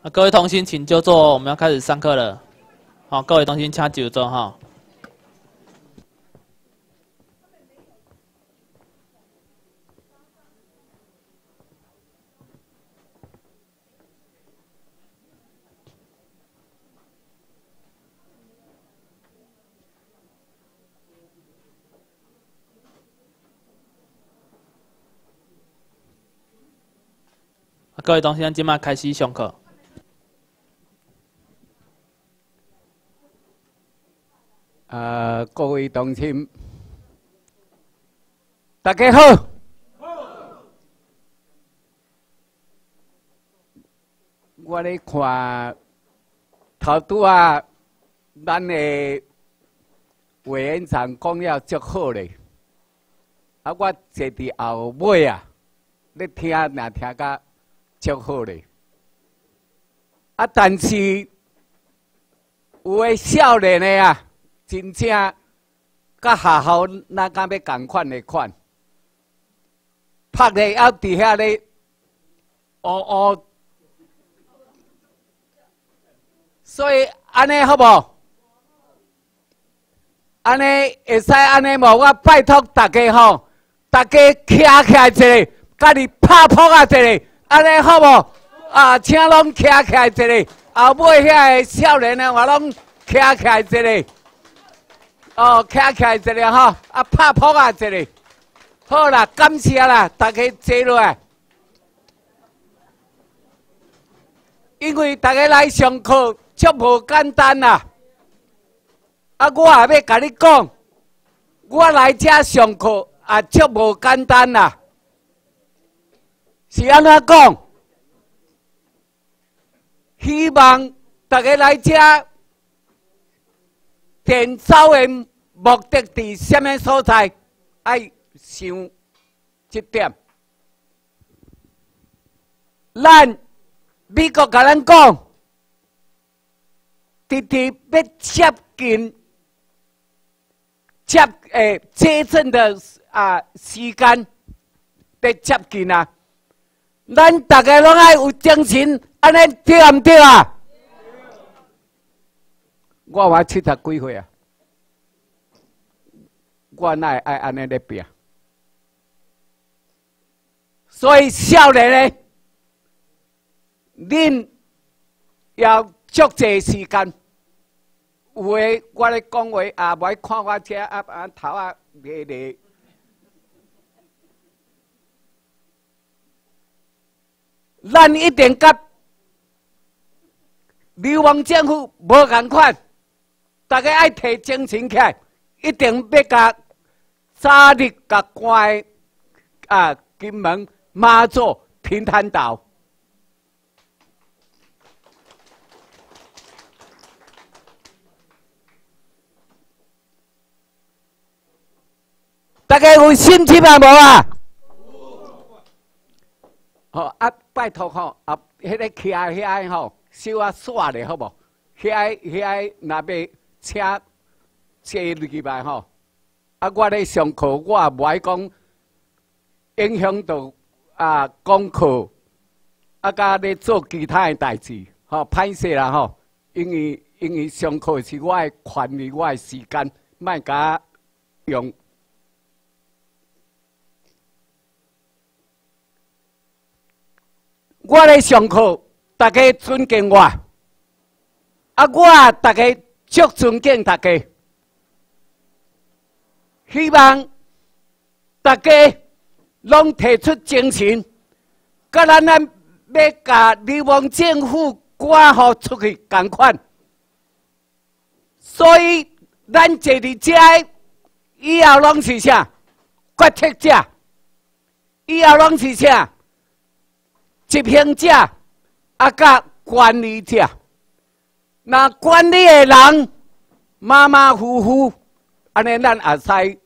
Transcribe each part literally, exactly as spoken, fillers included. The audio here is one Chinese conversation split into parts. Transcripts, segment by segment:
啊，各位同学请就座，我们要开始上课了。好，各位同学请就座哈。啊，各位同学，今麦开始上课。 呃，各位同亲，大家好。好。我咧看头拄啊，咱的委员长讲了足好咧。啊，我坐伫后尾啊，咧听若听甲足好咧。啊，但是有诶少年的啊。 真正甲学校哪敢要共款的款，拍咧还伫遐咧，哦哦，所以安尼好无？安尼会使安尼无？我拜托大家吼，大家徛起来一个，家己拍扑啊一个，安尼好无？啊，请拢徛起来一个，后尾遐个少年的我拢徛起来一个。 哦，徛起来一个吼，啊拍扑啊一个，好啦，感谢啦，大家坐落来。因为大家来上课足无简单啦，啊，我也要甲你讲，我来遮上课也足无简单啦，是安怎讲？希望大家来遮。 电走的目的地什么所在？爱想这点。咱美国甲咱讲，直直要接近接诶接近的啊时间，得接近啊。咱大家拢爱有精神，安尼对唔对啊？ 我话七十几岁啊，我哪会爱安尼咧拼？所以少年咧，恁要足侪时间。有诶，我咧讲话啊，无看我遮啊啊头啊咧咧。咱一定甲流亡政府无共款。 大家爱提精神起来，一定要甲早日甲关啊金门、马祖、平潭岛。大家有心情啊无啊？好啊，拜托吼，啊，迄个徛遐吼，小啊煞咧，好无？遐遐若要。 请坐入来吼，啊！我咧上课，我也无爱讲影响到啊功课，啊，甲咧做其他的代志，吼，歹势啦吼。因为因为上课是我的权利，我的时间，莫甲用。我咧上课，大家尊敬我，啊，我大家。 足尊敬大家，希望大家拢提出精神，甲咱咱要甲流亡政府赶互出去共款。所以咱坐伫遮以后拢是啥？决策者，以后拢是啥？执行者，啊，甲管理者。 那管理的人马马虎虎，安尼咱也使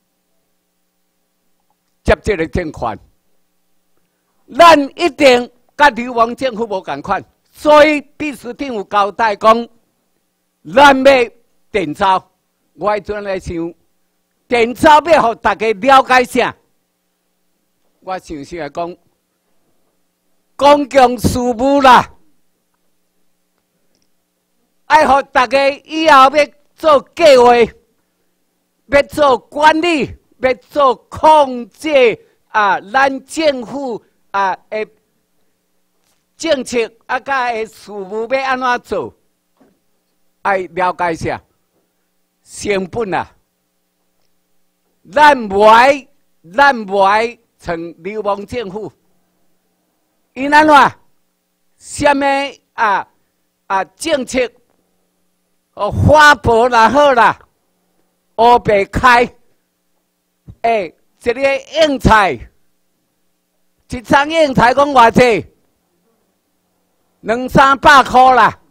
接这个政权。咱一定甲流亡政府无共款，所以秘书长有交代讲，咱要电招。我迄阵来想，电招要互大家了解啥？我想想来讲，公共事务啦。 爱互大家以后要做计划，要做管理，要做控制啊，咱政府啊的政策啊，甲的事务要安怎做？爱了解一下成本啊，咱无爱，咱无爱从流氓政府，因安怎？什么啊啊政策？哦，花博啦好啦，乌白开，诶、欸，一个硬菜，一张硬菜讲偌济？两三百块啦。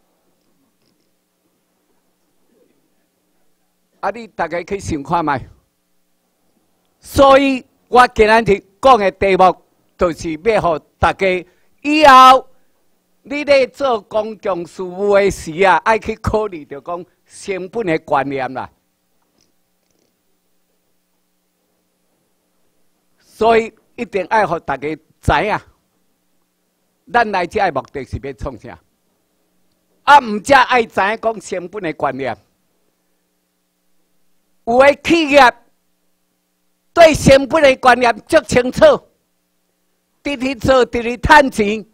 啊，你大家去想看卖。所以我今日讲的题目，就是要互大家以后。你咧做公共事务的时啊，爱去考虑着讲成本的观念啦。所以一定爱互大家知影，咱来这的目的是要创啥？啊，毋则爱知影讲成本的观念。有的企业对成本的观念足清楚，直直做，直直趁钱。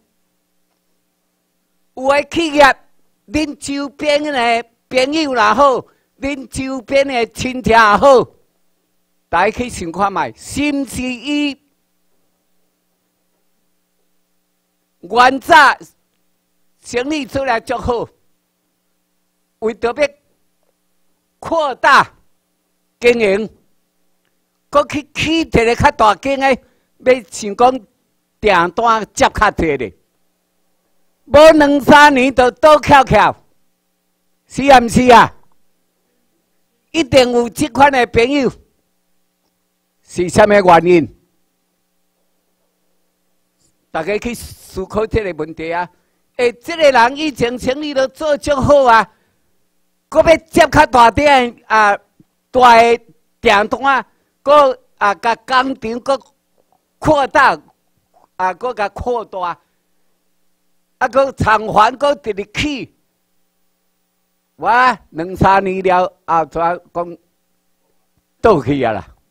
有的企业，恁周边的朋友也好，恁周边的亲戚也好，大家去想看卖，是毋是伊原早生意做来足好，为着要扩大经营，搁去起一个较大间的，要想讲订单接较济咧。无两三年就倒翘翘，是啊毋是啊？一定有这款的朋友，是啥物原因？大家去思考这个问题啊！诶，这个人以前生意都做足好啊，搁要接较大点啊大的订单，搁啊甲工厂搁扩大，啊搁甲扩大。啊，搁偿还，搁直直起，我两三年了后，怎讲倒去啊啦？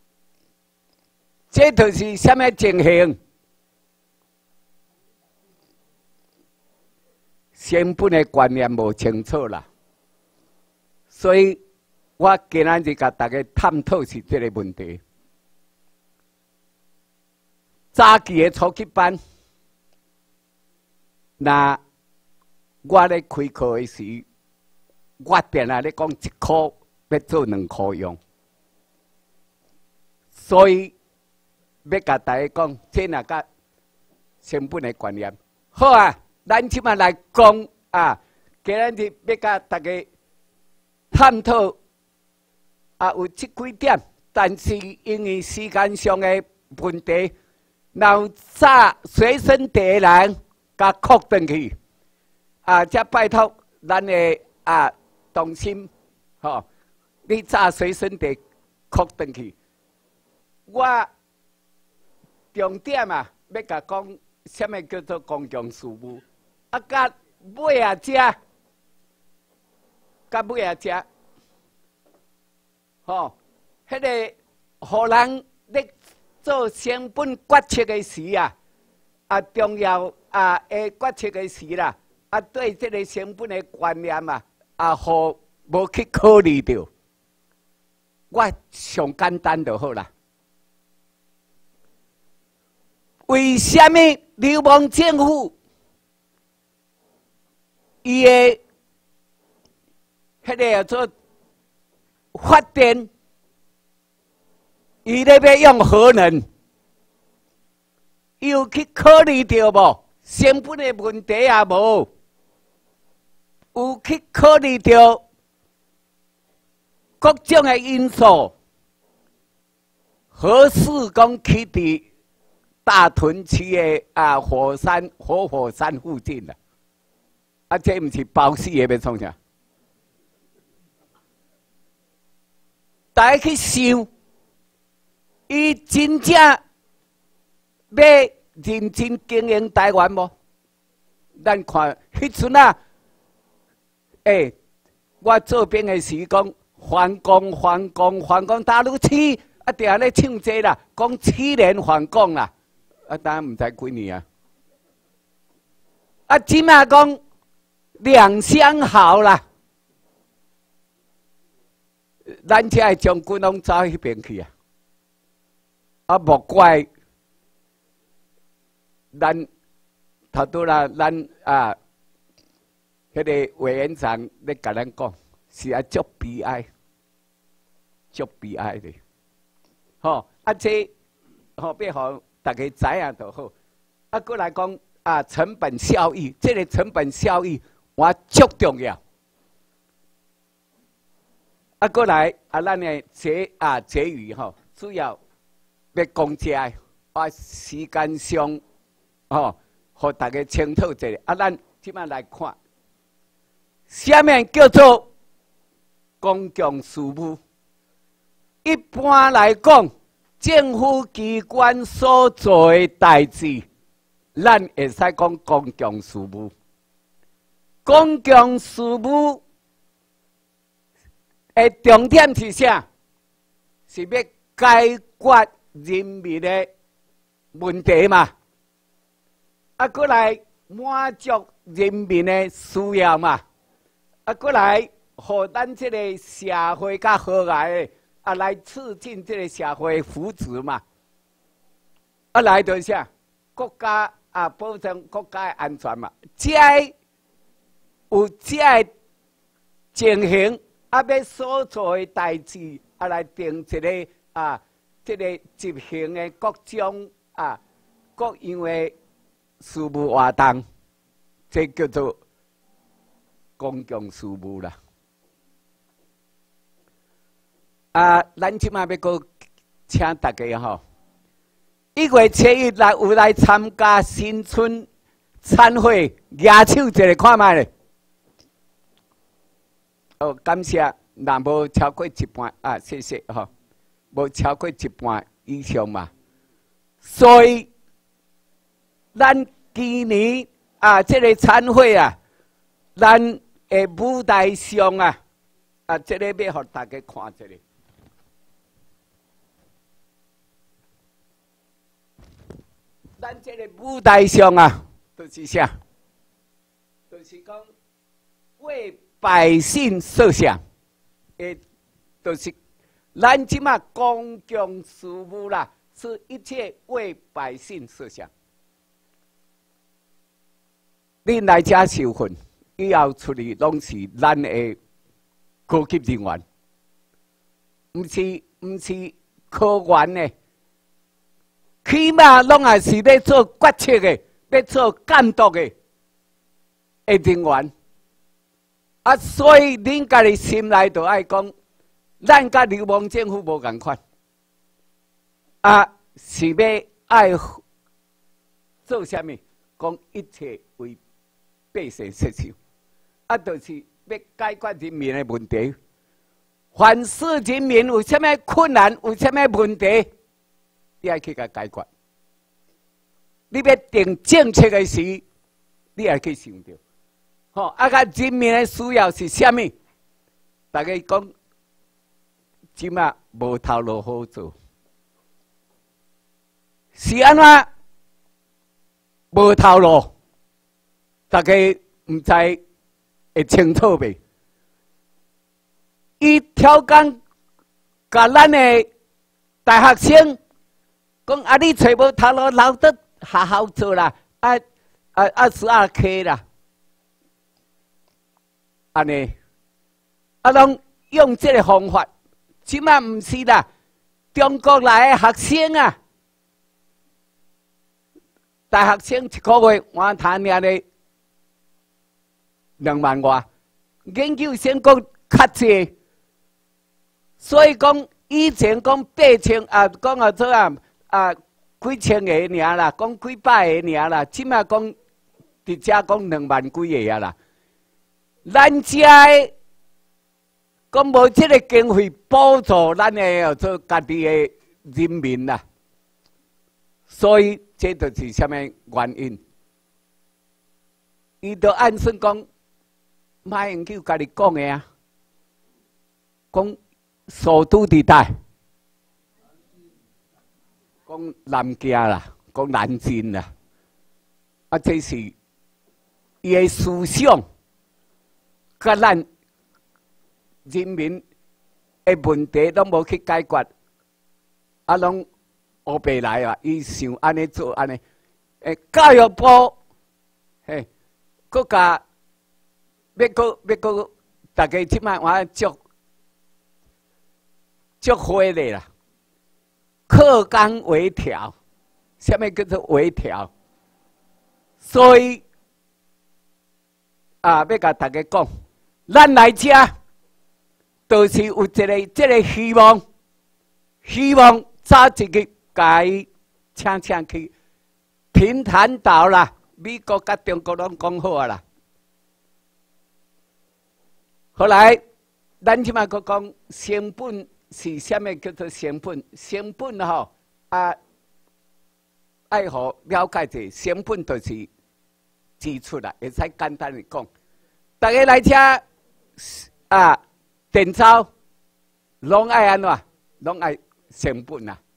这就是什么情形？成本的观念无清楚啦，所以我今日就甲大家探讨是这个问题。早期的初级班。那我咧开课的时，我定下咧讲一箍要做两箍用，所以要甲大家讲，这哪个成本的观念。好啊，咱即马来讲啊，今日要甲大家探讨啊，有即几点，但是因为时间上的问题，然早随身带人。甲扩登去，啊！则拜托咱的啊同心，吼、哦！你早随身地扩登去。我重点啊，要甲讲什么叫做公共事务？啊，甲尾啊只，甲尾啊只，吼、哦！迄、那个互人咧做成本决策的时啊，啊重要。啊，诶，决策的时啦，啊，对这个成本的观念啊，啊，好无去考虑到。我上简单就好啦。为什么流氓政府伊的迄个叫做发电，伊咧要用核能，有去考虑到无？成本的问题也无，有去考虑到各种的因素，何事讲起伫大屯区的啊火山活火山附近啦？啊，这毋是包死的要创啥？大家去想，伊真正要。认真经营台湾无？咱看迄阵啊， 哎、欸，我做兵的时讲反攻反攻反攻，大陆起啊，定咧唱这啦，讲七年反攻啦，啊，当然唔知几年啊。啊，即马讲两相好啦，咱遮的将军拢走迄边去啊，啊，莫怪咱头拄啦，咱啊，迄、那个委员长咧甲咱讲，是啊，足悲哀，足悲哀的，吼、啊，这吼要互大家知影就好，啊，过来讲。啊，成本效益，这个成本效益我足重要。啊，过来啊，咱的结啊结语吼，主要要讲这个，啊，时间上吼，互大家清楚一下。啊，咱即摆来看，下面叫做公共事务。一般来讲，政府机关所做的代志。咱会使讲公共事务，公共事务的重点是啥？是要解决人民的问题嘛？啊，过来满足人民的需要嘛？啊，过来，互咱这个社会较好来，啊，来促进这个社会福祉嘛？啊，来就是啥？国家。啊，保证国家的安全嘛，这有这情形，啊，要所做的代志，啊，来定一个啊，这个执行的各种啊各样的事务活动，这叫做公共事务啦。啊，咱即马要个请大家吼。一月七日来有来参加新春餐会，举手一个看卖咧。哦，感谢，若无超过一半啊，谢谢吼，无超过一半以上嘛。所以，咱今年啊，这个餐会啊，咱的舞台上啊，啊，这个要互大家看一下。咱这个舞台上啊，就是啥？就是讲为百姓设想，诶，就是咱即马公共事务啦，是一切为百姓设想。恁来遮受训，以后出去拢是咱的高级人员，毋是毋是科员呢。起码拢也是要做决策的，要做监督的的人员。啊，所以恁家己心内就爱讲，咱甲流氓政府无共款。啊，是要爱做啥物？讲一切为百姓设想。啊，就是要解决人民的问题。凡是人民有啥物困难，有啥物问题。你爱去甲解决，你要定政策的时，你爱去想到，吼、哦，啊，甲人民的需要是啥物？大家讲，即马无头路好做，是安怎无头路？大家唔知会清楚未？伊挑工，甲咱的大学生。讲啊，你找无头路，留得学校做啦，啊啊啊，是啊，客啦，安尼，啊，拢用这个方法，即马唔是啦，中国来的学生啊，大学生一个月换他领咧两万外，研究生讲较济，所以讲以前讲八千啊，讲啊做啊。啊，几千个尔啦，讲几百个尔啦，即马讲伫遮讲两万几个啊啦。咱遮的讲无即个经费补助咱的做家己的人民啦，所以这就是什么原因？伊就按算讲， 马英九家己讲的啊，讲首都地带，讲南京啦，讲南京啦，啊，这是伊的思想，甲咱人民的问题拢无去解决，啊，拢乌白来啊！伊想安尼做安尼，诶，教育部，嘿，国家要搁要搁，大家即摆我足足会咧啦，课纲微调，什么叫做微调？所以啊，要甲大家讲，咱来遮都是有一个即个希望，希望早一日甲伊请请去平潭岛啦，美国甲中国拢讲好啊啦。后来咱即摆佫讲成本是啥物叫做成本？成本吼啊，爱好了解者，成本就是支出啦，会使简单的讲。大家来遮啊，电招拢爱安怎？拢爱成本啊！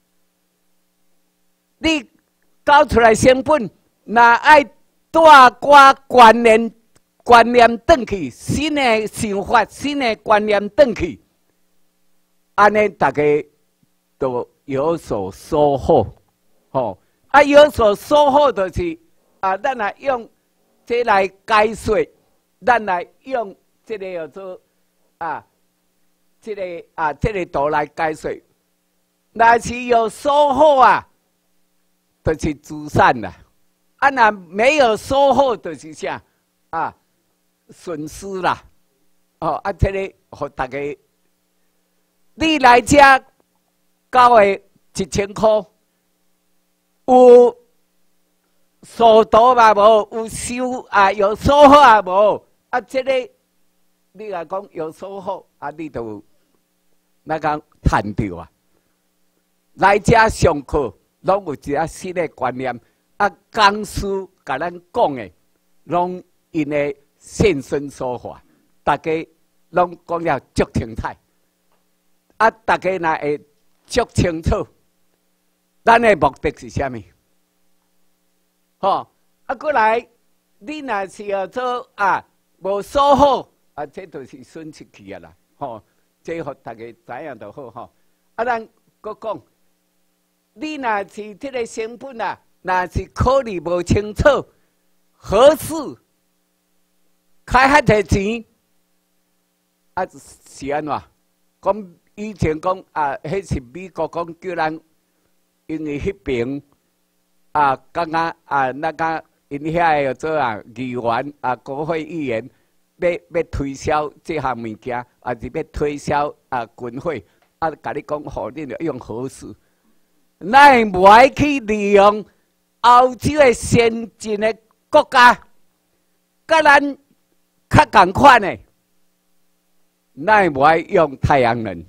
你搞出来成本，那爱带挂观念、观念转去，新的想法、新的观念转去，安尼大家都有所收获，吼！啊，有所收获就是啊，咱来用这来解说，咱来用这个叫做啊，这个啊，这个图来解说。若是有收获啊，就是资产啦；啊，那没有收获，就是啥啊，损失啦。哦，啊，这个互大家，你来遮交的一千块，有收入嘛无？有收啊，有收获啊无？啊，这个你若讲有收获，啊，你就那个赚到啊。来遮上课，拢有一个新的观念。啊，讲师甲咱讲的，拢因的现身说法，大家拢讲了足清楚。啊，大家若会足清楚，咱的目的是啥物？吼，啊，过来，你若是要做啊，无收获，啊，这就是损失去啊啦。吼，这互大家知影就好吼。啊，咱搁讲。你若是这个成本啊，若是考虑无清楚，合适开遐侪钱，啊是安怎？讲以前讲啊，迄是美国讲叫咱，因为迄边啊，刚刚啊那个因遐个做啊议员啊，国会议员要要推销这项物件，啊是要推销啊军费，啊甲你讲，互你用合适。咱无爱去利用欧洲的先进的国家，甲咱较共款的，咱无爱用太阳能。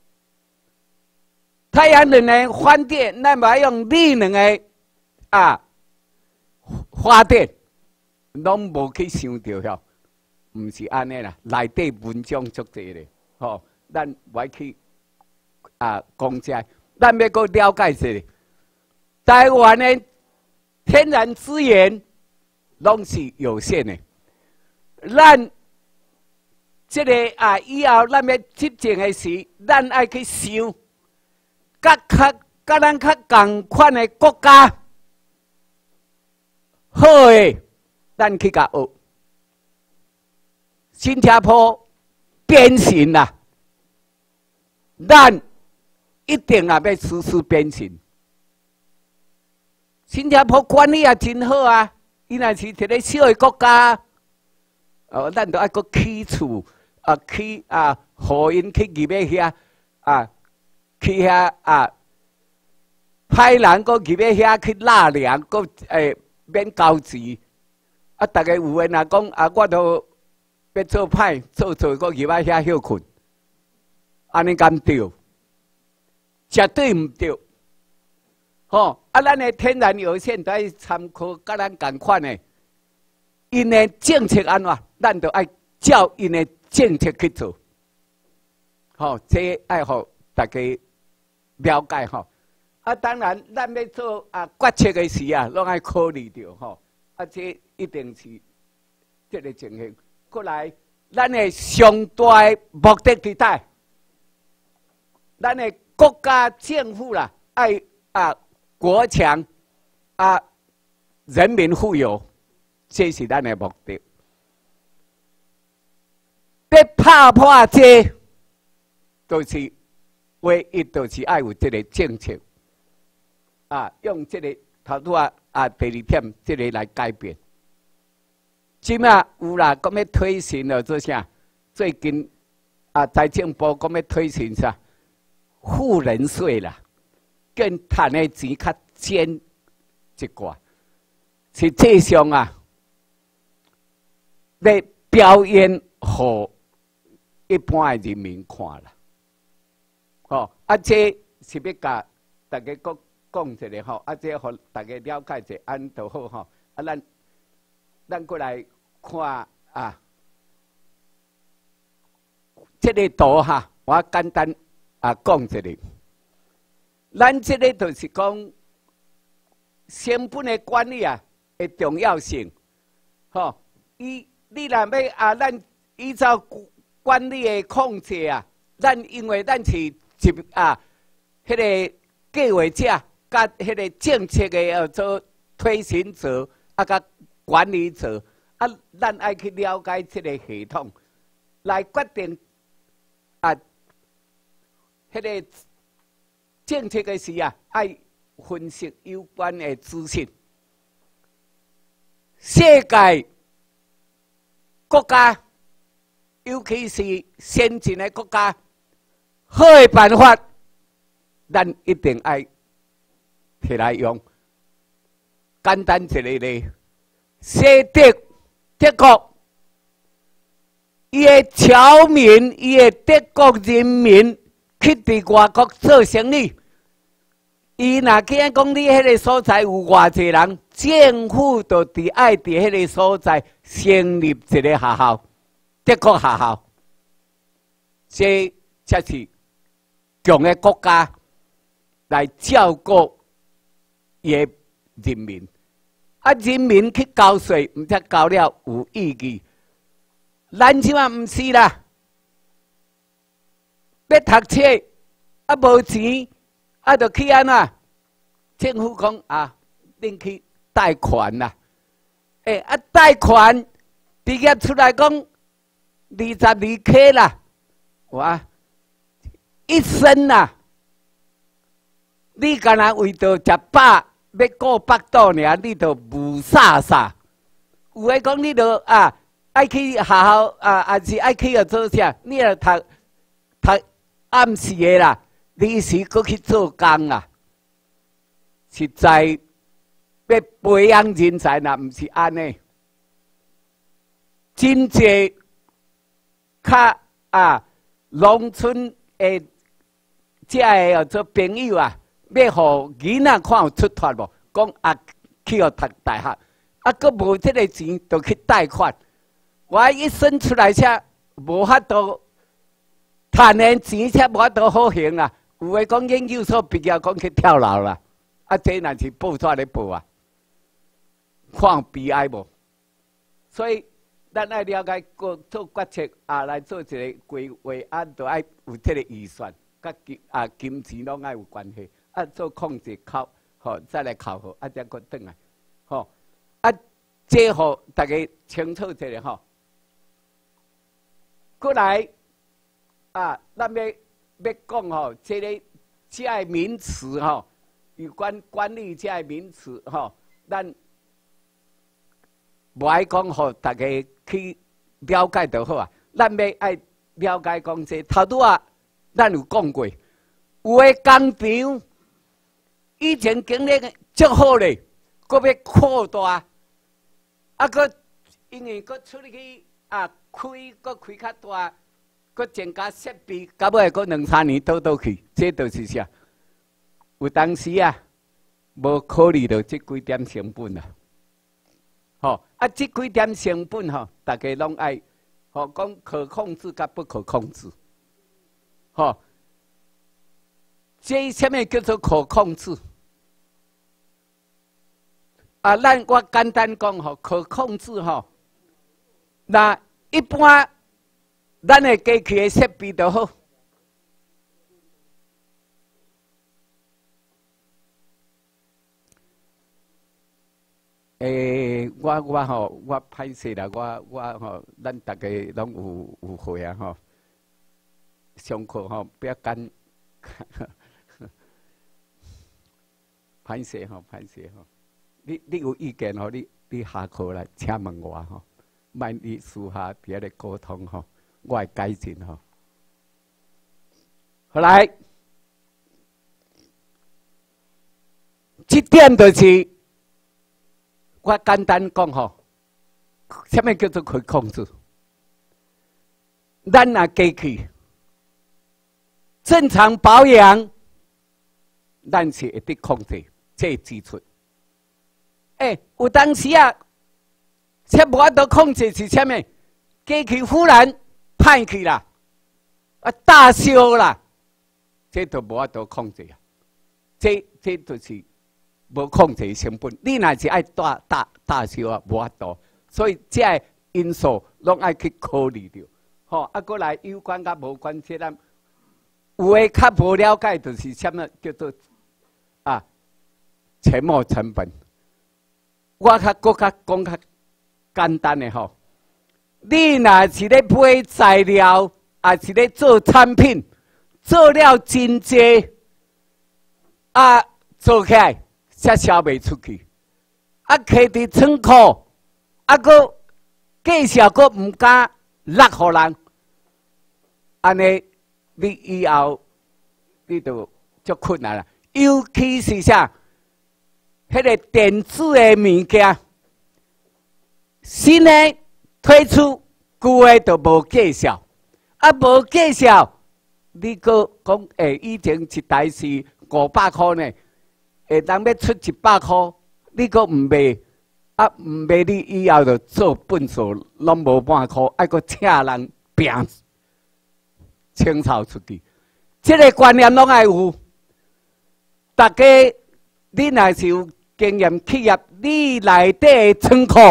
太阳能的发电，咱无爱用力能的啊发电，拢无去想到遐，毋是安尼啦。内底文章足济咧，吼，咱无爱去啊讲遮。咱要搁了解一下，台湾的天然资源拢是有限的。咱这个啊以后咱要执政的时，咱爱去想，甲较甲咱较共款的国家，好的，咱去甲学。新加坡变形啦，咱。一定也要实施变形。新加坡管理也真好啊，伊若是一个小的国家，哦，咱都爱搁起厝啊，起啊，互因去入去遐啊，去遐啊，派人搁入去遐去纳粮，搁诶免交钱。啊，大家有诶若讲啊，我都要做派做做，搁入去遐休困，安尼敢对？绝对唔对，吼！啊，咱的天然有限，都参考甲咱共款的，因的政策安怎，咱都爱照因的政策去做。吼、哦，这爱好大家了解吼。啊，当然，咱要做啊决策的时啊，拢爱考虑到吼。啊，这一定是这个情形。过来，咱的上大的目的地带，咱的国家政府啦，爱啊国强啊人民富有，这是咱的目的。要拍破这。就是唯一，就是爱有这个政策啊，用这个头拄啊啊第二点，这个来改变。即马有啦，讲要推行了做啥？最近啊，财政部讲要推行啥？富人税啦，跟赚的钱较减一寡，实际上啊，要表演给一般的人民看啦。哦，啊，这是要甲大家讲讲一下吼，啊，这互大家了解一下，安就好吼。啊，咱咱过来看啊，这个图哈，我简单啊讲一下。咱这个就是讲成本的管理啊的重要性。吼、哦，伊你若要啊，咱依照管理的控制啊，咱因为咱是。是啊，迄、那个计划者甲迄个政策的要做推行者啊，甲管理者啊，咱爱去了解这个系统，来决定啊，迄、那个政策的时啊，爱分析有关的资讯。世界国家，尤其是先进的国家。好的办法，咱一定爱摕来用。简单一个例，西德德国，伊的侨民，伊的德国人民去伫外国做生意，伊若惊讲你迄个所在有偌济人，政府就伫爱伫迄个所在成立一个学校，德国学校，这才是。强的国家来照顾伊的人民，啊，人民去交税，毋则交了有意义。咱即马毋是啦，要读册啊，无钱啊，就去安怎？政府讲啊，恁去贷款啦，诶、欸、啊，贷款毕业出来讲二十二 K 啦，哇！一生呐、啊，你干那为着食饱，要过腹肚尔，你着无啥啥。有诶讲你着啊，爱去学校啊，还是爱去要做啥？你要读读暗时诶啦，你时搁去做工啦。实在要培养人才啦，毋是安尼。真济较啊，农村诶。这个哦做朋友啊，要互囡仔看有出头无？讲啊去学读大学，啊，佮无这个钱，就去贷款。我一生出来车无法度赚的钱，车无法度好行啦。有诶讲研究所毕业，讲去跳楼啦。啊，这若是报纸咧报啊，看悲哀无？所以咱爱了解个做决策啊，来做一个规划案，都爱有这个预算。甲金啊金钱拢爱有关系，啊做控制考，吼再来考核，啊再搁转来，吼啊这互大家清楚一下吼。过来啊，咱要要讲吼，这个这个名词吼，有关管理这个名词吼，咱无爱讲互大家去了解就好啊。咱要爱了解讲这头拄啊。咱有讲过，有诶工厂以前经营足好咧，搁要扩大，啊，搁因为搁出去啊开，搁开较大，搁增加设备，到尾搁两三年倒倒去，这就是啥？有当时啊，无考虑到这几点成本啊，吼、哦，啊，这几点成本吼、哦，大家拢爱吼，讲可控制甲不可控制，吼，这什么叫做可控制？啊，咱我简单讲吼，可控制吼，那一般咱的机器的设备都好。诶、欸，我我吼，我歹势啦，我我吼，咱大家拢有有会啊吼，上课吼不要干，歹势吼，歹势吼，你你有意见吼，你你下课来请问我吼，莫你私下伫咧沟通吼，我会改进吼。好来，这点就是。我简单讲吼，什么叫做可控制？咱若机器正常保养，咱是会得控制这支出。哎、欸，有当时啊，这无法度控制是什么？机器忽然歹去啦，啊大烧啦，这都无法度控制啊。这这就是。无控制成本，你若是爱大大大小啊，无法度，所以这个因素拢爱去考虑着。吼、哦，啊，过来有关甲无关，这咱有诶较无了解，就是什么叫做啊沉没成本。我较搁较讲较简单诶吼，你若是咧买材料，啊是咧做产品，做了真济啊，做起来。才销袂出去，啊，摕伫仓库，啊，搁介绍搁唔敢落互人，安尼你以后你就足困难啦。尤其是啥，迄个电子的物件，新的推出，旧的都无介绍，啊，无介绍，你搁讲诶，以前一台是五百块呢。会当要出一百块，你阁唔卖，啊唔卖你以后就做本数，拢无半块，爱阁请人拼清扫出去。这个观念拢爱有。大家，你若是有经验企业，你内底的仓库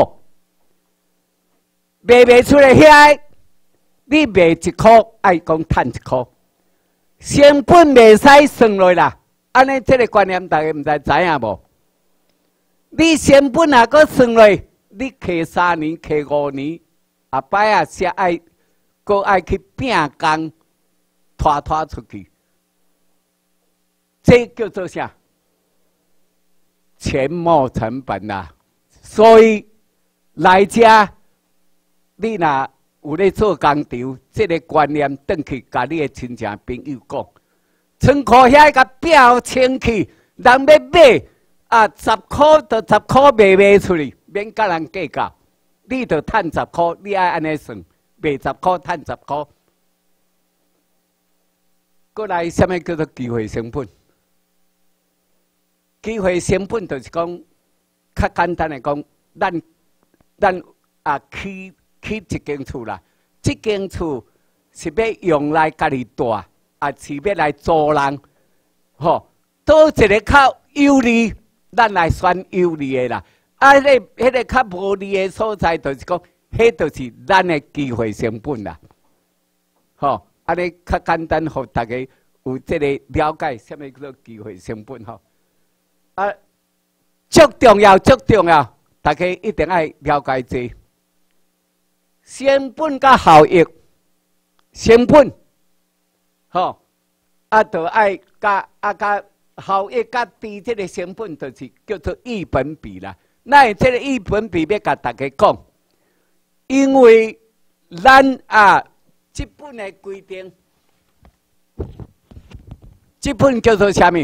卖袂出来遐，你卖一块，爱讲赚一块，成本袂使算落啦。安尼，这个观念大家唔知知影无？你成本啊，搁算落，你摕三年、摕五年，后摆啊，才爱，搁爱去拼工，拖拖出去，这叫做啥？沉没成本啦、啊。所以来遮，你若有咧做工厂，这个观念转去，甲你的亲戚朋友讲。仓库遐个标清去，人要买啊，十块就十块卖卖出去，免甲人计较。你就赚十块，你爱安尼算，卖十块赚十块。过来，什么叫做机会成本？机会成本就是讲，较简单来讲，咱咱啊起起一间厝啦，这间厝是要用来家己住。啊，是要来租人，吼，倒一个较有利，咱来选有利的啦。啊，迄个迄个较无利的所在，就是讲，迄就是咱的机会成本啦。吼，啊，你较简单，互大家有这个了解，什么叫做机会成本吼？啊，足重要，足重要，大家一定爱了解这成本甲效益，成本。吼，啊，就爱加啊加效益加低，这个成本就是叫做一本比啦。那这个一本比要甲大家讲，因为咱啊，这本的规定，这本叫做啥物？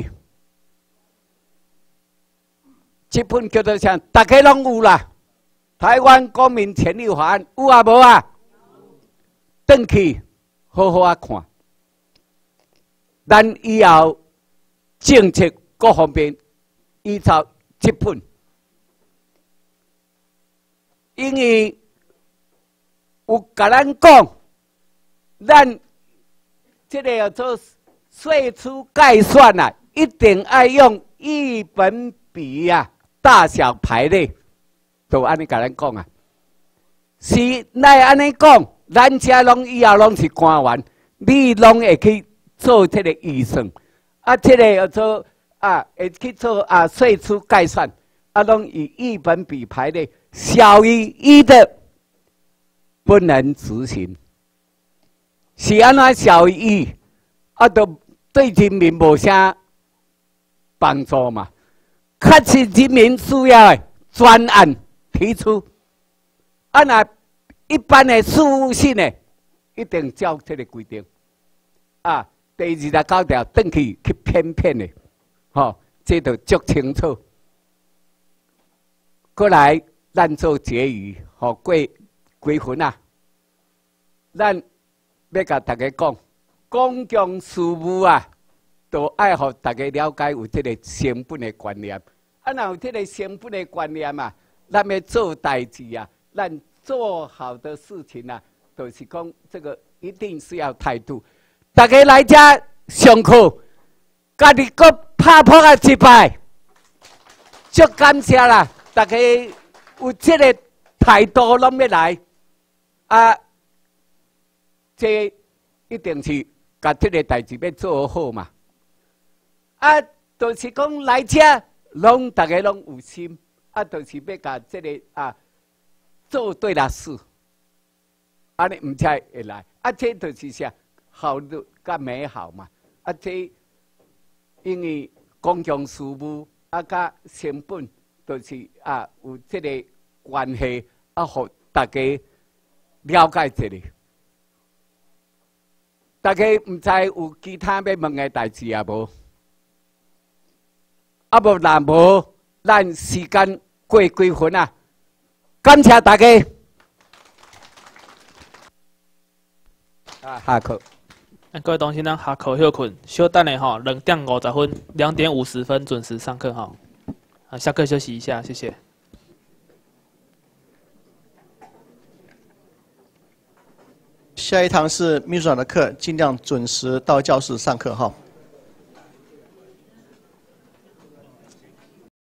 这本叫做啥？大家拢有啦。台湾公民权利法案有啊无啊？转去好好啊看。咱以后政策各方面依照这本，因为有甲咱讲，咱这个叫做税出概算啊，一定要用一本比啊大小排列，就安尼甲咱讲啊。是奈安尼讲，咱遮拢以后拢是官员，你拢会去做这个预算，啊，这个叫做啊会去做啊税出概算，啊，拢以一本比排列，小于一的不能执行。是安怎小于一？啊，都对人民无啥帮助嘛。确实人民需要的专案提出，啊那一般的事务性的一定照这个规定。啊，第二十九条转去去偏偏的，吼、哦，这就足清楚。过来，咱做结语，吼、哦，过几分啊？咱要甲大家讲，公共事务啊，都爱互大家了解有这个成本的观念。啊，若有这个成本的观念啊，咱要做代志啊，咱做好的事情啊，就是讲这个一定是要态度。大家来遮上课，家己搁拍扑啊一摆，足感谢啦！大家有这个态度，拢要来啊！这一定是甲这个代志要做好嘛。啊，就是讲来遮，拢大家拢有心，啊，就是要甲这个啊做对了事，安尼毋才会来。啊，这就是啥？效率甲美好嘛，啊，这因为公共事务啊，甲成本，就是啊有这个关系，啊，互大家了解这个。大家毋知有其他要问的代志啊无？啊无，若无，咱时间过几分啊？感谢大家。啊，下课。 各位同学，咱下课休困，稍等下吼，两点五十分，两点五十分准时上课哈。啊，下课休息一下，谢谢。 下一堂是秘书长的课，尽量准时到教室上课哈。